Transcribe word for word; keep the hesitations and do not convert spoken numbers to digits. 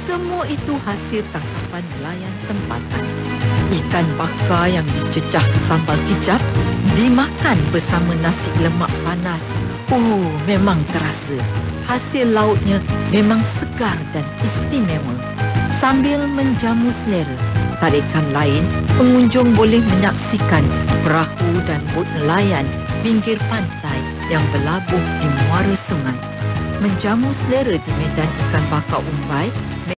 Semua itu hasil tangkapan nelayan tempatan. Ikan bakar yang dicecah sambal kicap dimakan bersama nasi lemak panas. Oh, memang terasa. Hasil lautnya memang segar dan istimewa. Sambil menjamu selera tarikan lain, pengunjung boleh menyaksikan perahu dan bot nelayan pinggir pantai yang berlabuh di muara sungai. Menjamu selera di medan ikan bakar Umbai